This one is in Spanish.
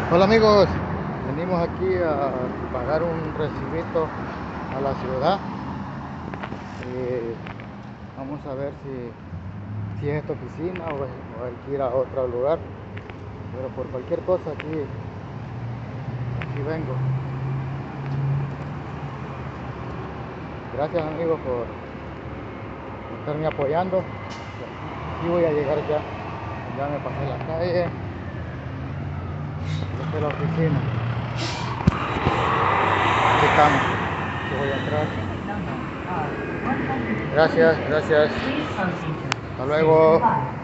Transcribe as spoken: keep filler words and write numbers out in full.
Hola amigos, venimos aquí a pagar un recibito a la ciudad. Eh, vamos a ver si, si es esta oficina o, es- o hay que ir a otro lugar, pero por cualquier cosa aquí, aquí vengo. Gracias amigos por, por estarme apoyando. Aquí voy a llegar ya, ya me pasé la calle, esta es la oficina. Aquí estamos, aquí voy a entrar. Gracias, gracias. Hasta luego.